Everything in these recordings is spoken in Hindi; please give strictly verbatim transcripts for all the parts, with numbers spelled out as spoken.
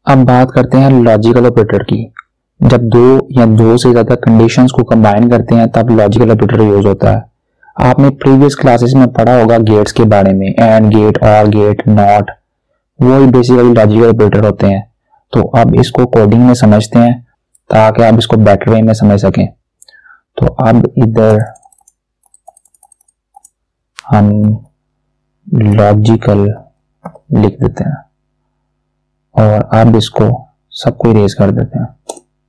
अब बात करते हैं लॉजिकल ऑपरेटर की। जब दो या दो से ज्यादा कंडीशंस को कंबाइन करते हैं तब लॉजिकल ऑपरेटर यूज होता है। आपने प्रीवियस क्लासेस में पढ़ा होगा गेट्स के बारे में, and gate, or gate, not, वो बेसिकली लॉजिकल ऑपरेटर होते हैं। तो अब इसको कोडिंग में समझते हैं ताकि आप इसको बेटर वे में समझ सकें। तो अब इधर हम लॉजिकल लिख देते हैं और अब इसको सबको इरेज कर देते हैं।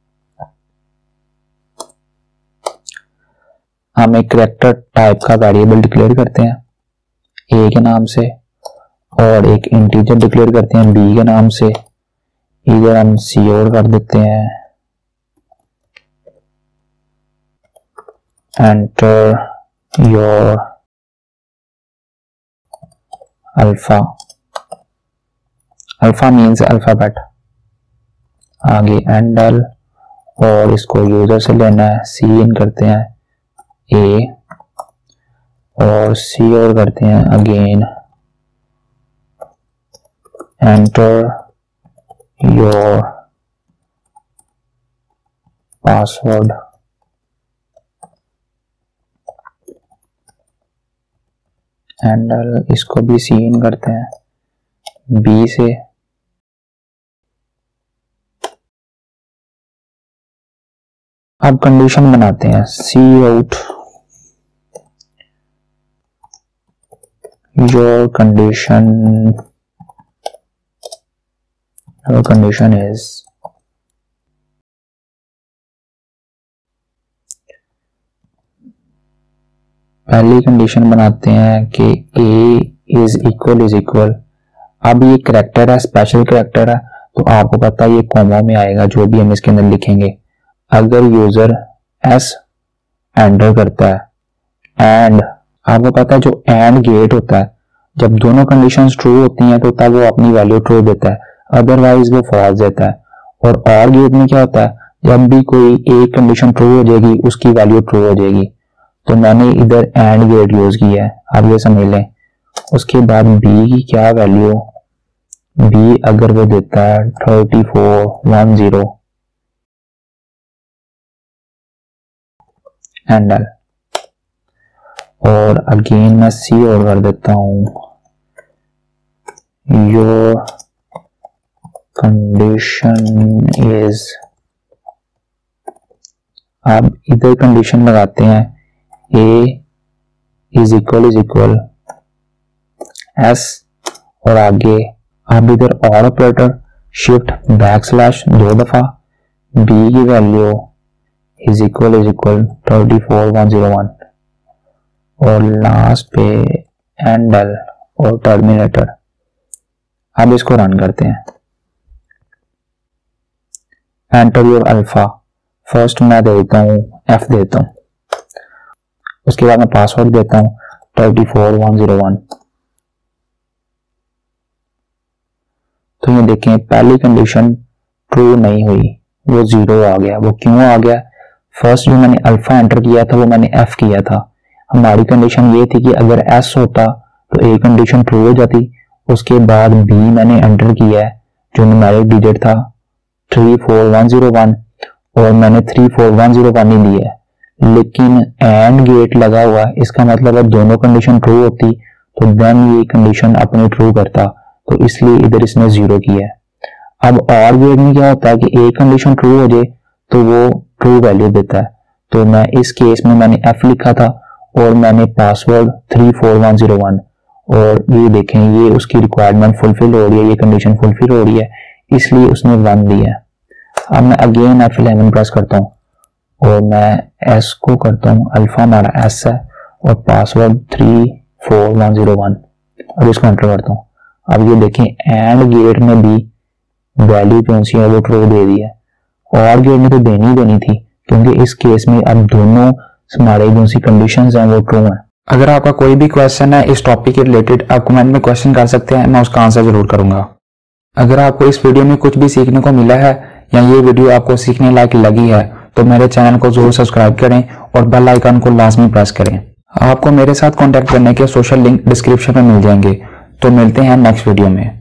हम एक कैरेक्टर टाइप का वेरिएबल डिक्लेयर करते हैं ए के नाम से और एक इंटीजर डिक्लेयर करते हैं बी के नाम से। इधर हम सीओर कर देते हैं enter your alpha. Alpha means alphabet. आगे एंडल, और इसको यूजर से लेना है, सी इन करते हैं ए और सी और करते हैं again enter your password. Endl, इसको भी सी इन करते हैं बी से। अब कंडीशन बनाते हैं cout your condition, your condition is पहली कंडीशन बनाते हैं कि a is equal is equal. अब ये करेक्टर है, स्पेशल करेक्टर है, तो आपको पता है ये कॉमा में आएगा जो भी हम इसके अंदर लिखेंगे। अगर यूजर एस एंटर करता है एंड, आपको पता है जो एंड गेट होता है, जब दोनों कंडीशंस ट्रू होती हैं तो तब वो अपनी वैल्यू ट्रू देता है, अदरवाइज वो फॉल्स देता है। और और गेट में क्या होता है, जब भी कोई एक कंडीशन ट्रू हो जाएगी उसकी वैल्यू ट्रू हो जाएगी। तो मैंने इधर एंड गेट यूज किया है, आप ये समझ लें। उसके बाद बी की क्या वैल्यू, बी अगर वो देता है thirty four one zero endl, और अगेन मैं सी और कर देता हूं योर कंडीशन इज। अब इधर कंडीशन लगाते हैं a is equal is equal s, और आगे अब इधर और ऑपरेटर शिफ्ट बैक स्लैश दो दफा, बी की value is equal is equal thirty four one zero one, और लास्ट पे एंडल और टर्मिनेटर। अब इसको रन करते हैं। एंटर योर अल्फा, फर्स्ट मैं दे देता हूं एफ देता हूं, उसके बाद मैं पासवर्ड देता हूं thirty four one zero one. तो ये देखें पहली कंडीशन ट्रू नहीं हुई, वो जीरो आ गया। वो क्यों आ गया, फर्स्ट जो मैंने अल्फा एंटर किया था वो मैंने एफ किया था। हमारी कंडीशन ये थी कि अगर एस होता तो ए कंडीशन ट्रू हो जाती। उसके बाद बी मैंने एंटर किया है जो न्यूमेरिक डिजिट था three four one zero one, और मैंने three four one zero one ही लिया है। लेकिन एंड गेट लगा हुआ, इसका मतलब है दोनों कंडीशन ट्रू होती तो देन ये कंडीशन अपनी ट्रू करता, तो इसलिए इधर इसने जीरो किया है। अब और गेट में क्या होता है कि एक कंडीशन ट्रू हो जाए तो वो ट्रू वैल्यू देता है। तो मैं इस केस में मैंने एफ लिखा था और मैंने password three four one zero one, और ये देखें ये उसकी रिक्वायरमेंट फुलफिल हो रही है, ये कंडीशन फुलफिल हो रही है, इसलिए उसने वन दिया है। अब मैं अगेन एफ इलेवन प्रेस करता हूँ और मैं एस को करता हूँ, अल्फा हमारा एस है और password three four one zero one, और इसको एंटर करता हूँ। अब ये देखें एंड गेट में भी वैल्यू कौन सी है वो ट्रू दे दी है, और गेट में तो देनी देनी थी क्योंकि इस केस में अब दोनों हमारे जो सी कंडीशंस हैं वो ट्रू हैं। अगर आपका कोई भी क्वेश्चन है इस टॉपिक के रिलेटेड, आप कमेंट में क्वेश्चन कर सकते हैं, मैं उसका आंसर जरूर करूंगा। अगर आपको इस वीडियो में कुछ भी सीखने को मिला है या ये वीडियो आपको सीखने लायक लगी है तो मेरे चैनल को जरूर सब्सक्राइब करें और बेल आइकन को लाजमी प्रेस करें। आपको मेरे साथ कांटेक्ट करने के सोशल लिंक डिस्क्रिप्शन में मिल जाएंगे। तो मिलते हैं नेक्स्ट वीडियो में।